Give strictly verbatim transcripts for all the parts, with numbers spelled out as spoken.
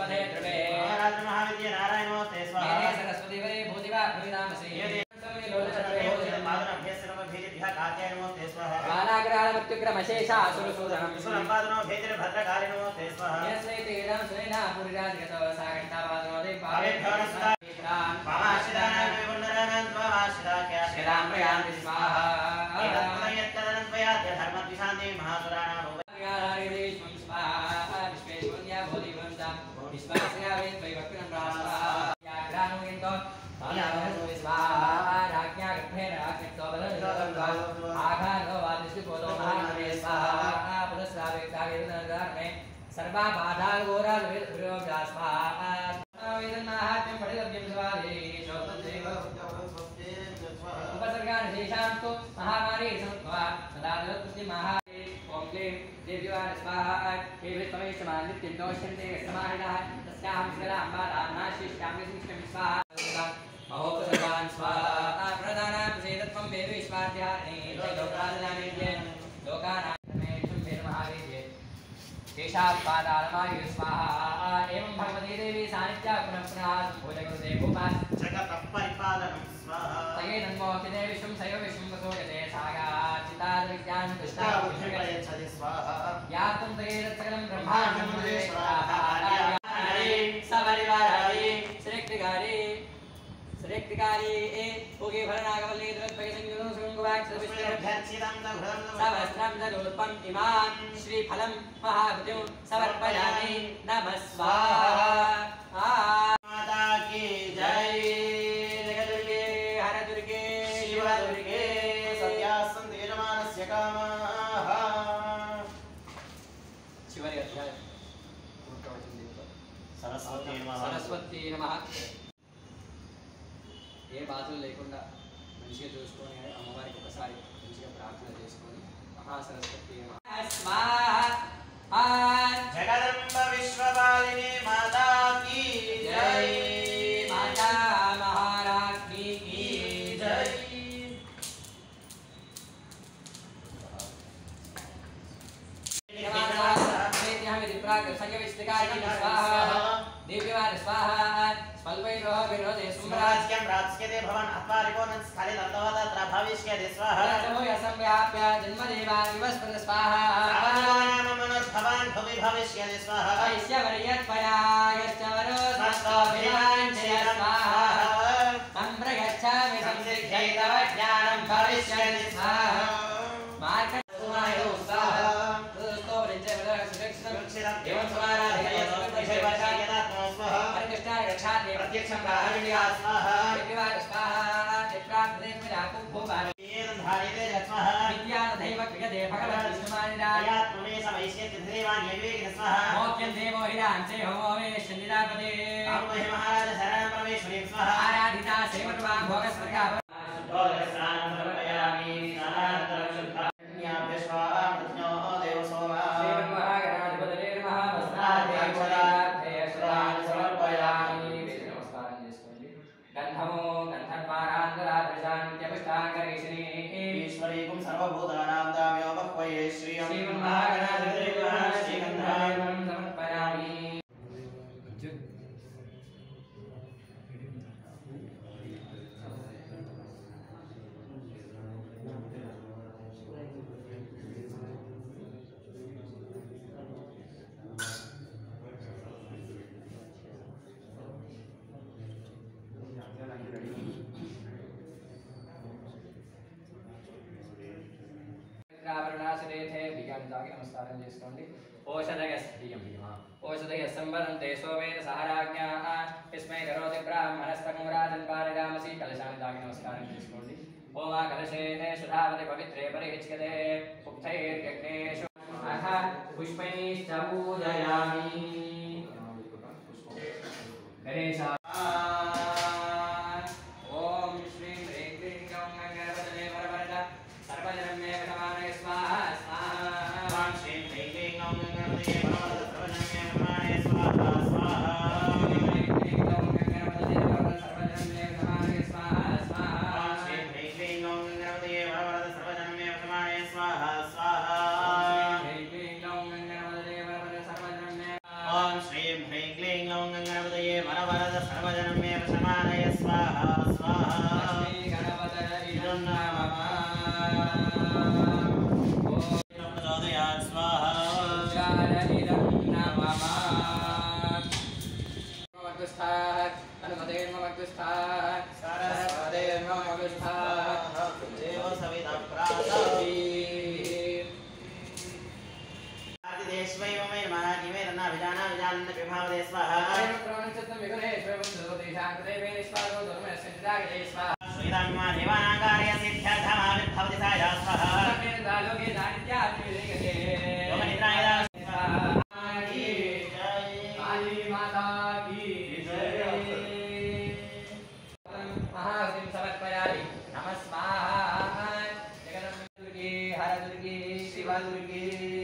वसुमते ध्रुवे महाराज महाविद्य नारायण नमोस्ते स्वाहा मेने सरस्वती वरे भूतिवा प्रविदामसि समे लोचनवे पादनभ्यस्सर्व भेदिभ्यः कात्याय नमोस्ते स्वाहा बालाग्रहाण मृत्युग्रमशेषा सुरसूदनं सुरंपादनो भेदिर भद्रकाली नमोस्ते स्वाहा यस्मै तेरं सुनेना पुरिराजगतो सागण्टावादनो देवाय अवेभ्यो सुदा पामाशिदानां विवुन्नराणां त्वामाशिदाख्या श्रीराम प्रयान्ति स्वाहा एतत्तदयत्तदनन्त्वयाद्य धर्मद्विषान्ति महासुराणां भूयारिदेशं स्वाहा विश्वेश्वर्या भूदिवन्तं विश्वास्यावेन वैवक्नं प्रास्वाहा याग्रानुगिन्तो तायावनो स्वाहा राज्ञा गर्भेण राक्षितो बलनिर्भवं आघानो वादिष्टिपोतो महानवे स्वाहा पुरस्रावेक्तावेदनगार्मे सर्वा बाधा घोरा विरोधा स्वाहा वेदनाहात्यं पठितव्यं स्वाहे शोभदेव उपसर्गान् शेषान्तु महामारी समत्वा सदा जगत्पति महारे ओम क्लीं देव्याय स्वाहा हे विष्णवे समान नित्यं दोष्यन्ते समाहिनः तस्याहं शिखराम्बारां नाशिष्यामि सिंहं स्वाहा महोपसर्गान् स्वाहा प्रदानां प्रसेदत्वं वेद विश्वाध्याने लोकानामेद्य लोकानामे शुम्भेन महावेद्ये केशापादालमायु स्वाहा एवं भगवती देवी सानिध्या पुनः पुनः सम्भोजगुरुदे भूपाल जगत्परिपालनं स्वाहा तये नन्मोक्तिदे विश्वं सयो विश्वं वसोयते सागा चितादविज्ञान कृष्णा बुद्धिप्रयच्छति स्वाहा यातं तये सकलं ब्रह्माण्डं मुदे स्वाहा सवरिवाराये श्रेष्ठगारे श्रेष्ठगारे ए ओगे भरनागवल्ली द्रत्पगे संयुतं सुगंगवाक्ष विष्णुभ्यर्चितं दघ्रं सहस्रं दलोत्पम इमां श्रीफलं महाभुजं समर्पयामि नमः स्वाहा माता की जय जगदुर्गे हरदुर्गे शिवदुर्गे सत्यासन्ति यजमानस्य कामाः చివరి అధ్యాయం सरस्वती नमः సరస్వతి నమః ఏ బాధలు లేకుండా మంచిగా చూసుకొని అమ్మవారికి ఒకసారి మంచిగా ప్రార్థన చేసుకొని మహాసరస్వతి जगदम्ब विश्वपालिनी माता की जय माता महारानी की जय दिव्यवान स्वाहा स्मल्वैरोह विरोधे सुम्राज्यं प्राप्स्यते भवान् अत्वारिकोणं स्थले दत्तवतत्र भविष्यति स्वाहा नमो यसंव्याप्य जन्मदेवा विवस्पति स्वाहा आवानाम मनोद्भवान् भुवि भविष्यति स्वाहा वैश्यवर्यत्वया यश्च वरो सत्तो विवाञ्छय स्वाहा सम्प्रयच्छामि संसिद्ध्यै तव ज्ञानं भविष्यति स्वाहा मार्कण्डेयो स्वाहा एवं समाराधय हरिकृष्णाय रक्षाते प्रत्यक्षं राहण्या स्वाहा विद्याय स्वाहा चित्राग्रेन्द्राकुं भूपाल धारिते स्वाहा विद्यादैव क्रियते भगवन् विष्णुमानिराय आत्मने समैष्यति देवान् यवेगिन स्वाहा मोक्यं देवो हिरांसे होमो वे शनिरापदे आमहे महाराज शरणं परमेश्वरी स्वाहा आराधिता सेवत्वां भोगस्वर्गा स्नानं समर्पयामि स्नानानन्तरं शुद्धान्याभ्य स्वाहा प्रज्ञो देव सोमा श्रीमन्महागणाधिपतये नमः वस्त्राद्याक्षरार्थये अक्षराणि समर्पयामि नमस्कारं చేసుకోండి गन्धमो गन्धद्वारान्तरादृशान्त्यपुष्टाङ्गरीश्री ईश्वरीकुं सर्वभूतानां दाम्यो बह्वये श्रियं श्रीमन्महागणाधिपतये नमः श्रीगन्धाय समर्पयामि आवरणासुरेथे बिगांतागे नमस्कारं చేసుకోండి ఓషధయస్ బియం బిమా ఓషధయస్ సంవరంతే సోమేన సహరాజ్ఞాః ఇస్మై కరోతి బ్రాహ్మణస్తకం రాజన్ పారగామసి కలశాన్ని తాగి నమస్కారం చేసుకోండి ఓమా కలశేనే సుధావతి పవిత్రే పరిహిచ్యతే ఉక్తైర్యజ్ఞేషు అథ పుష్పైశ్చ పూజయామి గణేశ ఓం శ్రీం హ్రీం క్లీం గౌం గణపతయే వరవరద सर्वजनं मे भगवाने स्वाहा स्वाहा ओम श्री ह्रीं क्लीं गौं गणपतये नमः सर्वजनं मे भगवाने स्वाहा स्वाहा ह्रीं क्लीं गौं गणपतये नमः सर्वजनं मे भगवाने स्वाहा स्वाहा ओम श्री ह्रीं क्लीं गौं गणपतये नमः सर्वजनं मे भगवाने स्वाहा स्वाहा ह्रीं क्लीं गौं गणपतये नमः सर्वजनं मे ओम श्री ह्रीं क्लीं गौं धर्मालय स्वाहा स्वाहा लक्ष्मी गणपतय इदं नमः प्रचोदयात् स्वाहा रुद्राय इदं नमः ममगुस्थात् अनुमतेर्ममगुस्थात् सरस्वतेर्ममगुस्थात् देव सविता प्रासाति आदिदेश्वैव मे नमः निवेदना विजाना विजानन्द विभावदे स्वाहा श्रीरामा देवानागार्य सिद्ध्यर्थमाविर्भवति साया स्वाहा लोकनिद्राय काली माता की जय महाहुतिं समर्पयामि नमः स्वाहा जगदम्बे हर दुर्गे शिव दुर्गे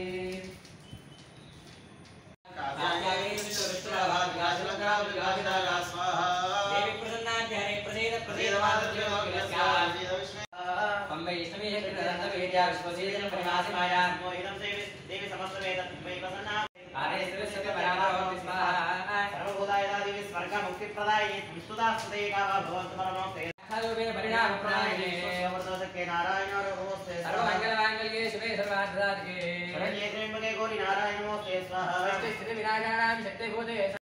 देवी प्रसन्नाध्याये प्रसीद प्रसीद अम्बे समीहकृतदन्तवेद्या विश्वसेदन परिमासिमायां मोहितं देवी समस्तवेद वै प्रसन्ना आरे सर्वस्य पराभवति स्वाहा सर्वभूताय देवी स्वर्ग मुक्तिप्रदायिनी विस्तुतास्तुते कावा भवन्तु परमोक्ते खालोबेन परिणामप्रदायिने वर्तते नारायण नमोस्ते सर्वमङ्गलमाङ्गल्ये शिवे सर्वार्थसाधके शरण्ये त्र्यम्बके गौरी नारायण नमोस्ते स्वाहा स्थिति विनाशानां शक्तिभूते